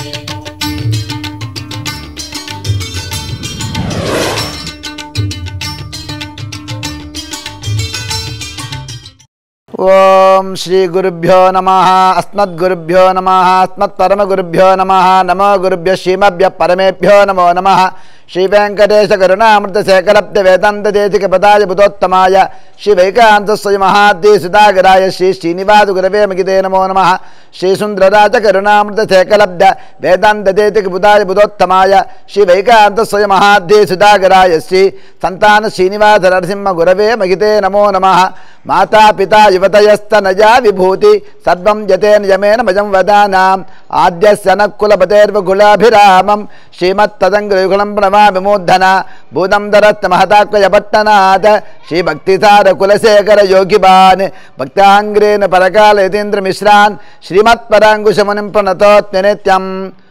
ओम श्री गुरुभ्यो नमः अस्मद्गुरुभ्यो नमः अस्मत्परमगुरुभ्यो नमः नमो गुरुभ्यो श्रीमभ्य परमेभ्यो नमो नमः श्री वेंकटेश करुणामृत शेखरब्द वेदांत देशिक पदाय बुधोत्तमाय श्री वैकांत स्वय महाद्य सुधागराय श्री श्रीनिवास गुरवे मगिते नमो नमः श्री सुंदरराज करुणामृत शेखरब्द वेदांत देशिक बुधाय बुधोत्तमाय श्री वैकांत स्वय महाद्य सुधागराय श्री संतान श्रीनिवास नरसिंह गुरवे मगिते नमो नमः माता पिता युवतयस्तनया विभूति सर्वं यतेन यमेन मजं वदानाम् आद्यस्य नकुलपतेर्वकुलाभिरामं श्रीमत्तदङ्गयुगलं प्रणमामि मूर्धना भूतं दरस्त महताक्वयपट्टनाथ श्रीभक्तिसार कुलशेखर योगिबान् भक्ताङ्ग्रेण परकाल यतीन्द्र मिश्रान् श्रीमत्पराङ्कुशमुनिं प्रणतोऽस्मि नित्यम्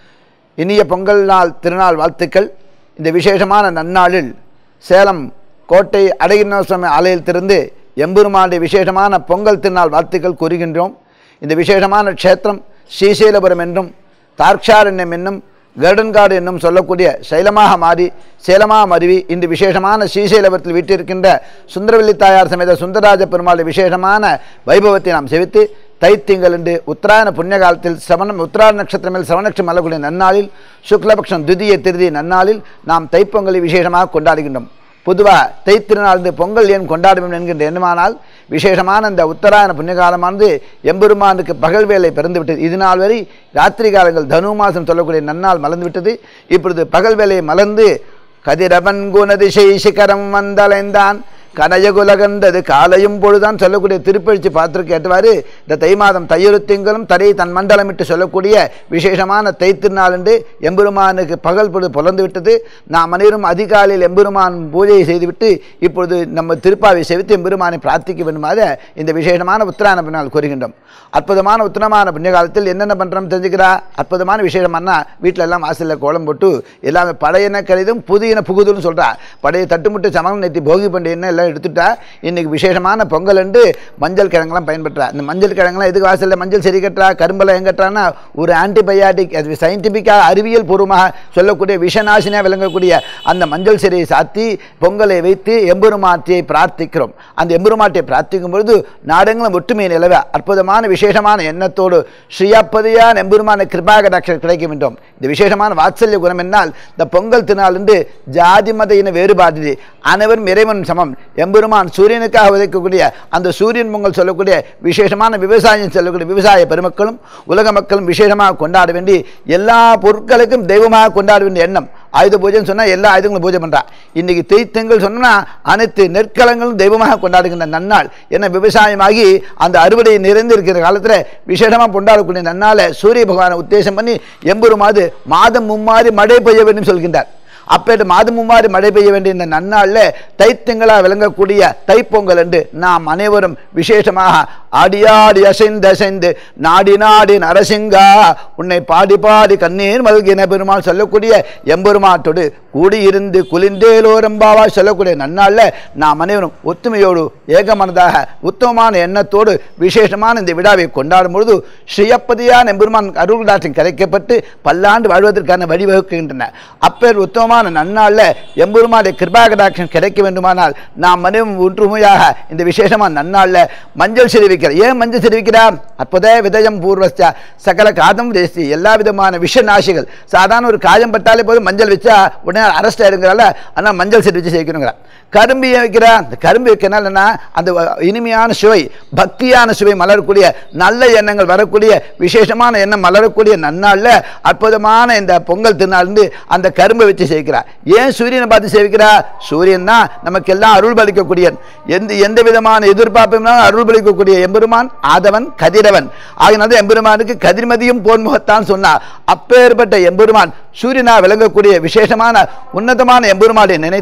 இனிய பொங்கல் நாள் திருநாள் வாழ்த்துக்கள். இந்த விசேஷமான நன்னாளில் சேலம் கோட்டை அழகிரிநாத சுவாமி ஆலயத்திலிருந்து எம்பெருமானுடைய விசேஷமான பொங்கல் திருநாள் வாழ்த்துக்கள் கூறுகின்றோம். இந்த விசேஷமான க்ஷேத்திரம் ஸ்ரீசைலபுரம் என்றும் தார்க்ஷாரண்யம் என்னும் கருடன்காடு என்னும் சொல்லக்கூடிய சைலமாக மாறி சேலமாக மருவி இந்த விசேஷமான ஸ்ரீசைலபுரத்தில் வீட்டிருக்கின்ற சுந்தரவல்லி தாயார் சமேத சுந்தரராஜ பெருமாளுடைய விசேஷமான வைபவத்தை நாம் செவித்து தைத்திங்கள் என்று உத்தராயண புண்ணிய காலத்தில் சவணம் உத்தராயண நட்சத்திரமேல் சவணக்ஷம் அல்லக்கூடிய நன்னாளில் சுக்லபக்ஷம் துதிய திருதி நன்னாளில் நாம் தைப்பொங்கலை விசேஷமாக கொண்டாடுகின்றோம். பொதுவாக தைத்திருநாள் பொங்கல் ஏன் கொண்டாடுவோம் என்கின்ற எண்ணமானால் விசேஷமான இந்த உத்தராயண புண்ணியகாலமானது எம்பெருமானுக்கு பகல் வேலை பிறந்துவிட்டது. இது நாள் வரை ராத்திரி காலங்கள் தனு மாதம் சொல்லக்கூடிய நன்னாள் மலர்ந்துவிட்டது. இப்பொழுது பகல் வேலையை மலர்ந்து கதிரவன் குணதிசை சிகரம் வந்தலைந்தான் கனயகுலகந்தது காலையும் பொழுதான் சொல்லக்கூடிய திருப்பெழுச்சி பாத்திரக்கு ஏற்றவாறு இந்த தை மாதம் தையுறுத்திங்களும் தரை தன் மண்டலமிட்டு சொல்லக்கூடிய விசேஷமான தைத்திருநாள் என்று எம்பெருமானுக்கு பகல் பொழுது புலர்ந்து விட்டது. நாம் அனைவரும் அதிகாலையில் எம்பெருமான் பூஜையை செய்துவிட்டு இப்பொழுது நம்ம திருப்பாவை செவித்து எம்பெருமானை பிரார்த்திக்க வேண்டுமாக இந்த விசேஷமான உத்தராயண பின்னால் கூறுகின்றோம். அற்புதமான உத்தரமான புண்ணிய காலத்தில் என்னென்ன பண்ணுறோம் தெரிஞ்சுக்கிறா. அற்புதமான விசேஷமானா வீட்டில் எல்லாம் வாசலில் கோலம் போட்டு எல்லாமே பழையன கழிதும் புதியன புகுதுன்னு சொல்கிறா. பழைய தட்டுமுட்டு சமணம் நேற்று போகி பண்டிகை என்ன எடுத்துட்டா இன்னைக்கு விசேஷமான பொங்கல் என்று மஞ்சள் கிழங்கெல்லாம் பயன்படுறா. இந்த மஞ்சள் கிழங்கெல்லாம் எதுக்கு வாசலில் மஞ்சள் சரி கட்டுறா கரும்பெல்லாம் எங்க கட்டுறான்னா ஒரு ஆன்டிபயாட்டிக் அது சயின்டிஃபிக்காக அறிவியல் பூர்வமாக சொல்லக்கூடிய விஷநாசினியாக விளங்கக்கூடிய அந்த மஞ்சள் சிறையை சாத்தி பொங்கலை வைத்து எம்பெருமாட்டியை பிரார்த்திக்கிறோம். அந்த எம்பெருமாட்டியை பிரார்த்திக்கும் பொழுது நாடெங்களும் ஒற்றுமை நிலவ அற்புதமான விசேஷமான எண்ணத்தோடு ஸ்ரீயப்பதியான எம்பெருமான கிருபாகடாட்சம் கிடைக்கும் என்றோம். இந்த விசேஷமான வாத்சல்ய குணம் என்னால் இந்த பொங்கல் திருநாள் என்று ஜாதி மத இன வேறுபாடு அனைவரும் இறைவன் சமம். எம்பெருமான் சூரியனுக்காக உதைக்கக்கூடிய அந்த சூரியன் பொங்கல் சொல்லக்கூடிய விசேஷமான விவசாயம் சொல்லக்கூடிய விவசாய பெருமக்களும் உலக மக்களும் விசேஷமாக கொண்டாட வேண்டி எல்லா பொருட்களுக்கும் தெய்வமாக கொண்டாட வேண்டிய எண்ணம். ஆயுத பூஜைன்னு சொன்னால் எல்லா ஆயுதங்களும் பூஜை பண்ணுறா. இன்றைக்கி தைத்தங்கள் சொன்னால் அனைத்து நெற்களங்களும் தெய்வமாக கொண்டாடுகின்ற நன்னாள். ஏன்னா விவசாயமாகி அந்த அறுவடை நிறைந்திருக்கிற காலத்தில் விசேஷமாக கொண்டாடக்கூடிய நன்னாளை சூரிய பகவானை உத்தேசம் பண்ணி எம்பெருமாது மாதம் மும்மாறி மழை பெய்ய வேண்டும் சொல்கின்றார். அப்பேட்டு மாதம் மும்மாறி மழை பெய்ய வேண்டிய இந்த நன்னாளில் தைத்திங்களாக விளங்கக்கூடிய தைப்பொங்கல் என்று நாம் அனைவரும் விசேஷமாக ஆடியாடி அசைந்து நாடி நாடி நரசிங்கா உன்னை பாடி பாடி கண்ணீர் மல்கின பெருமாள் சொல்லக்கூடிய எம்பெருமாட்டோடு கூடியிருந்து குளிந்தேலோரம்பாவா சொல்லக்கூடிய நன்னாளில் நாம் அனைவரும் ஒத்துமையோடு ஏகமனதாக உத்தமமான எண்ணத்தோடு விசேஷமான இந்த விழாவை கொண்டாடும் பொழுது ஸ்ரீயப்பதியான எம்பெருமான் அருள்கடாட்சியம் கிடைக்கப்பட்டு பல்லாண்டு வாழ்வதற்கான வழிவகுக்கின்றன. அப்பேர் உத்தமமான நன்னாளில் எம்பெருமானுடைய கிருபாகடாட்சியம் கிடைக்க வேண்டுமானால் நாம் அனைவரும் ஒற்றுமையாக இந்த விசேஷமான நன்னாளில் மஞ்சள் சிறுவிக்கிறார். ஏன் மஞ்சள் சிறுவிக்கிறார்? அற்புத விதயம் பூர்வஸ்த சகல காதம் தேசி எல்லா விதமான விஷ நாசிகள் சாதாரண ஒரு காயம் பட்டாலே போதும் மஞ்சள் வச்சா உடனே அரெஸ்ட் ஆயிருங்கிறால ஆனால் மஞ்சள் சிறு வச்சு சேர்க்கணுங்கிறா. கரும்பு ஏன் வைக்கிறா? அந்த கரும்பு வைக்கிறனால என்ன அந்த இனிமையான சுவை பக்தியான சுவை மலரக்கூடிய நல்ல எண்ணங்கள் வரக்கூடிய விசேஷமான எண்ணம் மலரக்கூடிய நன்னாளில் அற்புதமான இந்த பொங்கல் திருநாள் அந்த கரும்பை வச்சு சேர்க்கிறார். ஏன் சூரியனை பார்த்து சேவிக்கிறா? சூரியன் தான் நமக்கு எல்லாம் அருள் பலிக்கக்கூடிய எந்த விதமான எதிர்பார்ப்பும் அருள் பலிக்கக்கூடிய எம்பெருமான் ஆதவன் கதிரவன் ஆகினால எம்பெருமானுக்கு கதிர்மதியும் போன்முகத்தான் சொன்னார். அப்பேற்பட்ட எம்பெருமான் சூரியனா விளங்கக்கூடிய விசேஷமான உன்னதமான எம்பெருமானை நினைத்து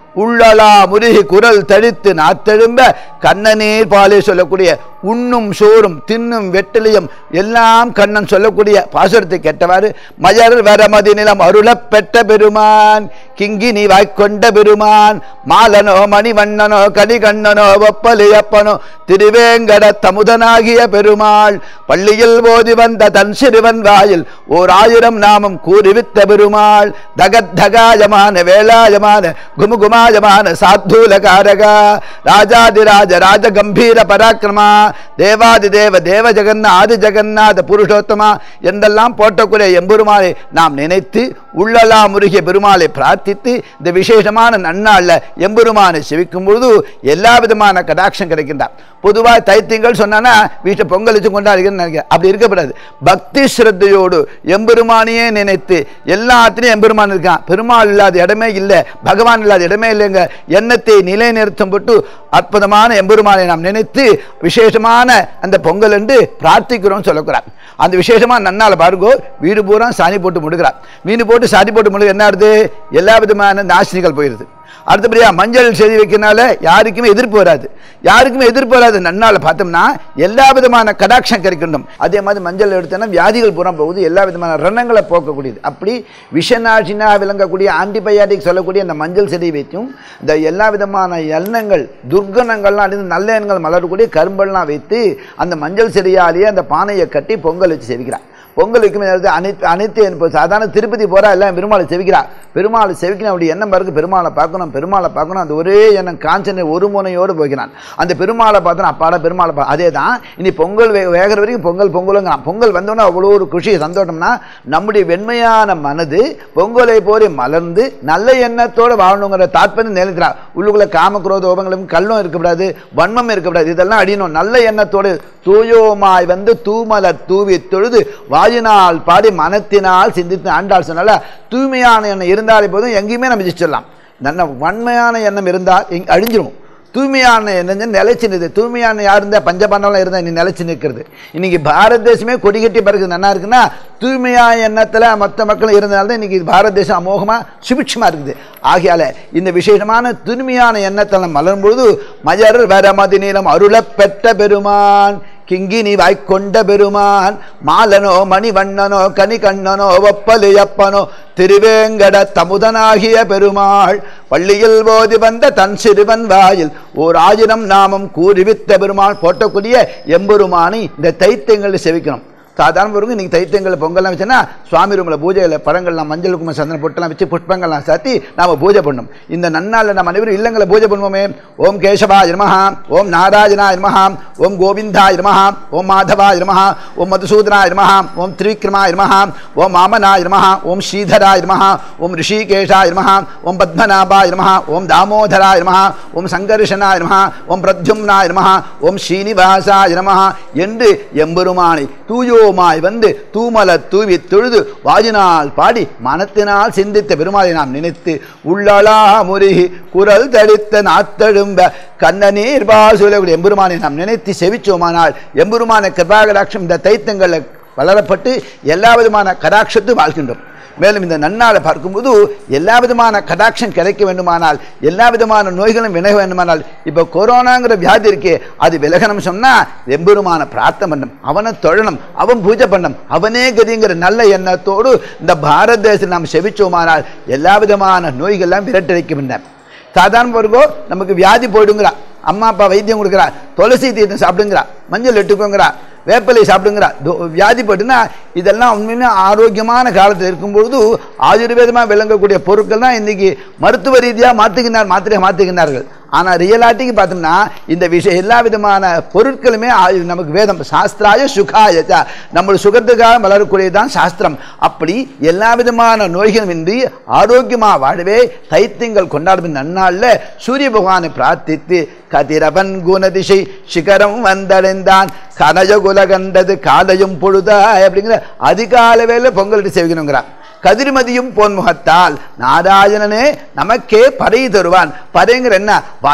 உள்ளலா முருகி குரல் தடித்து நாத்தெழும்ப கண்ணநீர் பாலே சொல்லக்கூடிய உண்ணும் சோறும் தின்னும் வெட்டிலையும் எல்லாம் கண்ணன் சொல்லக்கூடிய பாசுரத்தை கேட்டவாறு மயர் வரமதி நிலம் அருளப் பெற்ற பெருமான் கிங்கினி வாய்க்கொண்ட பெருமான் மாலனோ மணிவண்ணனோ கனிகண்ணனோ ஒப்பலியப்பனோ திருவேங்கட தமுதனாகிய பெருமாள் பள்ளியில் போதி வந்த தன் சிறுவன் வாயில் ஓர் 1000 நாமம் கூறிவித்த பெருமாள் தகத்தகாயமான வேளாயமான குமுகுமாயமான சாத்தூலகாரகா ராஜாதிராஜ ராஜ கம்பீர பராக்கிரமா தேவாதிதேவ தேவ ஜெகன்னா ஆதி ஜெகநாத புருஷோத்தமா என்றெல்லாம் போட்டக்கூடிய எம்பெருமானை நாம் நினைத்து உள்ளலா முருகிய பெருமாளை பிரார்த்தித்து இந்த விசேஷமான நன்னாள்ல எம்பெருமானை செவிக்கும் பொழுது எல்லா விதமான கடாட்சம் கிடைக்கின்றார். பொதுவாக தைத்தியங்கள் சொன்னா வீட்டை பொங்கல் வச்சு கொண்டாடுகிறேன்னு நினைக்கிறேன். அப்படி இருக்கக்கூடாது. பக்தி ஸ்ரத்தையோடு எம்பெருமானையே நினைத்து எல்லாத்திலையும் எம்பெருமான் இருக்கான். பெருமாள் இல்லாத இடமே இல்லை, பகவான் இல்லாத இடமே இல்லைங்க. எண்ணத்தை நிலைநிறுத்தும் போட்டு அற்புதமான எம்பெருமானை நாம் நினைத்து விசேஷமான அந்த பொங்கல் என்று பிரார்த்திக்கிறோம் சொல்லக்கூடாது. அந்த விசேஷமான நன்னால பாருங்கோ வீடு பூரா சாணி போட்டு முடுக்கிறார். மீன் போட்டு சாணி போட்டு முடுக்க என்ன ஆகுது? எல்லா விதமான நாசினிகள் போயிடுது. அடுத்தபடியா மஞ்சள் செய்தி வைக்கிறதுனால யாருக்குமே எதிர்ப்பு வராது. யாருக்குமே எதிர்ப்பு வராது. நன்னால பார்த்தோம்னா எல்லா விதமான கடாட்சம் கிடைக்கணும். அதே மாதிரி மஞ்சள் எடுத்தோன்னா வியாதிகள் பூரா போகுது. எல்லா விதமான ரணங்களை போக்கக்கூடியது. அப்படி விஷநாசினா விளங்கக்கூடிய ஆன்டிபயாட்டிக் சொல்லக்கூடிய அந்த மஞ்சள் செடி வைத்தும் இந்த எல்லா விதமான எண்ணங்கள் துர்கணங்கள்லாம் அடிந்து நல்ல எண்ணங்கள் மலரக்கூடிய கரும்பெல்லாம் வைத்து அந்த மஞ்சள் செடியாலேயே அந்த பானையை கட்டி பொங்கல் வச்சு செவிக்கிறார். பொங்கலுக்கு அனைத்து சாதாரண திருப்பதி போறா எல்லாம் பெருமாளை செவிக்கிறா. பெருமாளை செவிக்கணும். அப்படி எண்ணம் பாருக்கு பெருமாளை பார்க்கணும், பெருமாளை பார்க்கணும். அந்த ஒரே எண்ணம் காஞ்சனை ஒரு முனையோடு போகிறான். அந்த பெருமாளை பார்த்தோன்னா அப்பாடா பெருமாளை அதே தான். இனி பொங்கல் வேகிற வரைக்கும் பொங்கலுங்கிறான். பொங்கல் வந்தோன்னா அவ்வளோ ஒரு குஷி சந்தோஷம்னா நம்முடைய வெண்மையான மனது பொங்கலை போய் மலர்ந்து நல்ல எண்ணத்தோடு வாழணுங்கிற தாற்பயம் நிலைக்கிறார். உள்ளுக்குள்ள காமக்ரோத ஓபங்களும் கல்லும் இருக்கக்கூடாது, வன்மம் இருக்கக்கூடாது. இதெல்லாம் அடியணும். நல்ல எண்ணத்தோடு தூயோமாய் வந்து தூமலர் தூவி தொழுது வாயினால் பாடி மனத்தினால் சிந்தித்து ஆண்டாள் சொன்னால தூய்மையான எண்ணம் இருந்தாலே போதும் எங்கேயுமே நம்ம ஜெயிச்சிடலாம். நல்ல வன்மையான எண்ணம் இருந்தால் அழிஞ்சிடும். தூய்மையான எண்ணம் நிலைச்சு நிற்குது. தூய்மையான யார் இருந்தால் பஞ்சபாண்டவெலாம் இருந்தால் நீ நிலைச்சு நிற்கிறது. இன்னைக்கு பாரத தேசமே கொடி கட்டி பிறகு நல்லா இருக்குன்னா தூய்மையான எண்ணத்தில் மற்ற மக்கள் இருந்தனால்தான் இன்னைக்கு பாரத தேசம் அமோகமாக சுபிட்சமாக இருக்குது. ஆகையால் இந்த விசேஷமான தூய்மையான எண்ணத்தில் மலரும்பொழுது மயர் வரமதி நீளம் அருளப் பெற்ற பெருமான் கிங்கினி வாய்க்கொண்ட பெருமான் மாலனோ மணிவண்ணனோ கனிகண்ணனோ ஒப்பலியப்பனோ திருவேங்கட தமுதனாகிய பெருமாள் பள்ளியில் போதி வந்த தன் சிறுவன் வாயில் ஓர் 1000 நாமம் கூறிவித்த பெருமாள் போட்டக்கூடிய எம்பெருமானை இந்த தைத்தியங்களை செவிக்கணும். சாதாரண பிறகு நீங்கள் தைத்தியங்களை பொங்கல்லாம் வச்சுன்னா சுவாமி ரூமில் பூஜையில் பழங்கள்லாம் மஞ்சள் குங்குமம் சந்தனம் பொட்டெல்லாம் வச்சு புஷ்பங்கள்லாம் சாத்தி நாம் பூஜை பண்ணணும். இந்த நன்னாளில் நம்ம அனைவரும் இல்லங்களை பூஜை பண்ணுவோமே. ஓம் கேசவாய நமஹ, ஓம் நாராயணாய நமஹ, ஓம் கோவிந்தாய நமஹ, ஓம் மாதவாய நமஹ, ஓம் மதுசூதனாய நமஹ, ஓம் திரிவிக்ரமாய நமஹ, ஓம் வாமனாய நமஹ, ஓம் ஸ்ரீதராய நமஹ, ஓம் ரிஷிகேஷாய நமஹ, ஓம் பத்மநாபாய நமஹ, ஓம் தாமோதராய நமஹ, ஓம் சங்கர்ஷனாய நமஹ, ஓம் பிரத்யும்னாய நமஹ, ஓம் ஸ்ரீனிவாசாய நமஹ என்று எம்பெருமானை தூயோ வந்து தூமல தூவி தொழுது வாயினால் பாடி மனத்தினால் சிந்தித்த பெருமாளை நாம் நினைத்து உள்ளலா முருகி குரல் தடித்த நாத்தெழும்ப கண்ணநீர் பாசுலக்கூடிய எம்பெருமானை நாம் நினைத்து செவிச்சோமானால் எம்பெருமான கிருபாகடாட்சம் இந்த தைத்தங்களை வளரப்பட்டு எல்லா விதமான கடாட்சத்து வாழ்கின்றோம். மேலும் இந்த நன்னாளை பார்க்கும்போது எல்லா விதமான கடாட்சம் கிடைக்க வேண்டுமானால் எல்லா விதமான நோய்களும் விலக வேண்டுமானால் இப்போ கொரோனாங்கிற வியாதி இருக்கே அது விலகணும் சொன்னால் எம்பெருமான பிரார்த்தனை பண்ணணும், அவனை தொழணும், அவன் பூஜை பண்ணணும், அவனே கதிங்கிற நல்ல எண்ணத்தோடு இந்த பாரத தேசத்தில் நாம் செவிச்சோமானால் எல்லா விதமான நோய்கள்லாம் விரட்டடிக்கின்றன. சாதாரண பிறகோ நமக்கு வியாதி போயிடுங்கிறா, அம்மா அப்பா வைத்தியம் கொடுக்குறா, துளசி தீர்த்தம் சாப்பிடுங்கிறா, மஞ்சள் எட்டுக்கோங்கிறா, வேப்பலை சாப்பிடுங்கிறா, வியாதி போட்டுன்னா இதெல்லாம் உண்மையுமே ஆரோக்கியமான காலத்தில் இருக்கும்பொழுது ஆயுர்வேதமாக விளங்கக்கூடிய பொருட்கள் தான் இன்றைக்கி மருத்துவ ரீதியாக மாத்திரையை மாற்றுகின்றார்கள். ஆனால் ரியலாட்டிக்கு பார்த்தோம்னா இந்த விஷயம் எல்லா விதமான பொருட்களுமே நமக்கு வேதம் சாஸ்திராய சுகாயச்சா நம்ம சுகத்துக்காக வளரக்கூடியதான் சாஸ்திரம். அப்படி எல்லா விதமான நோய்களும் இன்றி ஆரோக்கியமாக வாழவே தைத்தியங்கள் கொண்டாடும் நன்னாளில் சூரிய பகவானை பிரார்த்தித்து கதிரவன் குணதிசை சிகரம் வந்தடைந்தான் கனஜகுல கண்டது காலையும் பொழுதாய் அப்படிங்கிற அதிகால வேலை பொங்கலிட்டு செய்யணுங்கிறார். கதிர்மதியும் பொன்முகத்தால் நாராயணனே நமக்கே பறை தருவான். பறைங்கிற என்ன வாத்தியம்,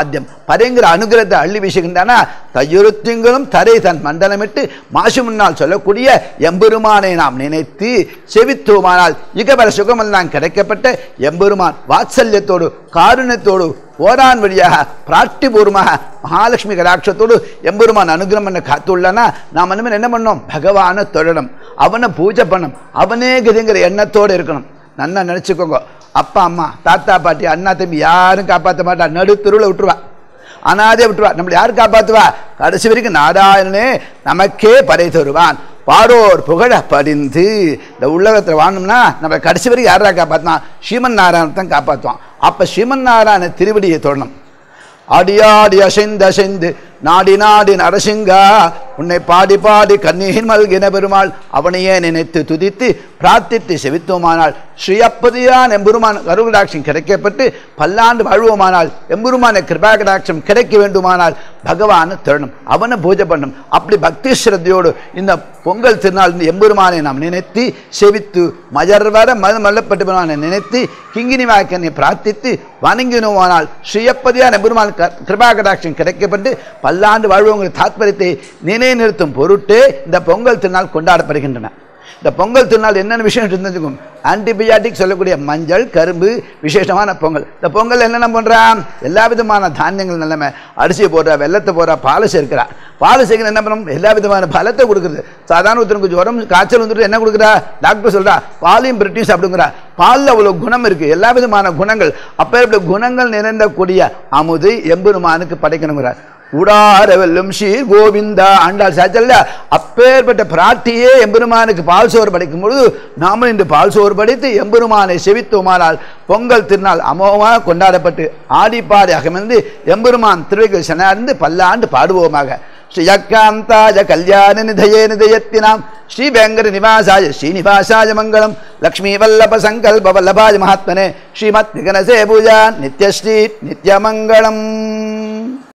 பரைங்கிற அனுகிரகத்தை அள்ளி வீசுகின்றன. தையுறுத்திங்களும் தரை தன் மண்டலமிட்டு மாசு முன்னால் சொல்லக்கூடிய எம்பெருமானை நாம் நினைத்து செவித்தோமானால் இகபர சுகமெல்லாம் கிடைக்கப்பட்ட எம்பெருமான் வாத்சல்யத்தோடு காருண்யத்தோடு ஓரான் வழியாக பிராட்டிபூர்வமாக மகாலட்சுமி கடாட்சத்தோடு எம்பெருமான் அனுகிரகம் பண்ண காத்துள்ளனா நாம் இனிமேல் என்ன பண்ணோம்? பகவானை தொழணும், அவனை பூஜை பண்ணணும், அவனே கதிங்கிற எண்ணத்தோடு இருக்கணும். நல்லா நினச்சிக்கோங்க. அப்பா அம்மா தாத்தா பாட்டி அண்ணா தம்பி யாரும் காப்பாற்ற மாட்டா, நடுத்தருவில் விட்டுருவா, அனாதே விட்டுருவா. நம்மளை யார் காப்பாற்றுவா? கடைசி வரைக்கும் நாராயணனே நமக்கே பறை தருவான். பாரோர் புகழ படிந்து இந்த உலகத்தில் வாழணும்னா நம்ம கடைசி வரைக்கும் யாரா காப்பாற்றினா? ஸ்ரீமன் நாராயணத்தான் காப்பாற்றுவான். அப்போ ஸ்ரீமன் நாராயண திருவடியை தொடணும். அடியாடி அசைந்து அசைந்து நாடி நாடி நரசிங்கா உன்னை பாடி பாடி கண்ணீர் மல்கின பெருமாள் அவனையே நினைத்து துதித்து பிரார்த்தித்து செவித்தோமானால் ஸ்ரீயப்பதியான் எம்பெருமான் கருகடாட்சம் கிடைக்கப்பட்டு பல்லாண்டு வாழ்வோமானால் எம்பெருமான கிருபாகடாட்சம் கிடைக்க வேண்டுமானால் பகவானை தரணும், அவனை பூஜை பண்ணணும். அப்படி பக்தி ஸ்ரத்தையோடு இந்த பொங்கல் திருநாள் எம்பெருமானை நாம் நினைத்து செவித்து மஜர்வர மல்லப்பட்டு பெருமானை நினைத்து கிங்கினி வாக்கனை பிரார்த்தித்து வணங்கினோமானால் ஸ்ரீயப்பதியான் எம்பெருமான் கிருபாகடாட்சம் கிடைக்கப்பட்டு பல்லாண்டு வாழ்வோங்கிற தாத்பரியத்தை நிலைநிறுத்தும் பொருட்டு இந்த பொங்கல் திருநாள் கொண்டாடப்படுகின்றன. இந்த பொங்கல் திருநாள் என்னென்ன விஷயம் இருந்துக்கும்? ஆன்டிபயாட்டிக் சொல்லக்கூடிய மஞ்சள் கரும்பு விசேஷமான பொங்கல். இந்த பொங்கல் என்னென்ன பண்ணுறான்? எல்லா விதமான தானியங்கள் நல்லமே அரிசியை போடுறா, வெள்ளத்தை போடுறா, பாலை சேர்க்கிறா. பாலை சேர்க்கிற என்ன பண்ணும்? எல்லா விதமான பலத்தை கொடுக்குறது. சாதாரண ஒருத்தருக்கு ஜுரம் காய்ச்சல் வந்துட்டு என்ன கொடுக்குறா? டாக்டர் சொல்கிறா பாலையும் பிரிட்டிஷ் அப்படிங்கிறா. பாலில் அவ்வளோ குணம் இருக்குது, எல்லா விதமான குணங்கள். அப்பேற்பட்ட குணங்கள் நிறைந்தக்கூடிய அமுது எம்பெருமானுக்கு படைக்கணுங்கிறார். உடார வெல்லும் ஸ்ரீ கோவிந்தா ஆண்டாள் சாச்சல்ல, அப்பேற்பட்ட பிராட்டியே எம்பெருமானுக்கு பால் சோறு படைக்கும் பொழுது நாம இந்த பால் சோறு படைத்து எம்பெருமானை செவித்தோமானால் பொங்கல் திருநாள் அமோகமாக கொண்டாடப்பட்டு ஆடிப்பாடி அகமந்து எம்பெருமான் திருவைகள் சனார்ந்து பல்லாண்டு பாடுவோமாக. ஸ்ரீயக்காந்தாய கல்யாண நிதயே நிதயத்தினாம் ஸ்ரீ வெங்கட நிவாசாய ஸ்ரீனிவாசாய மங்களம் லக்ஷ்மி வல்லப சங்கல்ப வல்லபாய மகாத்மனே ஸ்ரீமத் விகனசே பூஜா நித்யஸ்ரீ நித்யமங்களம்.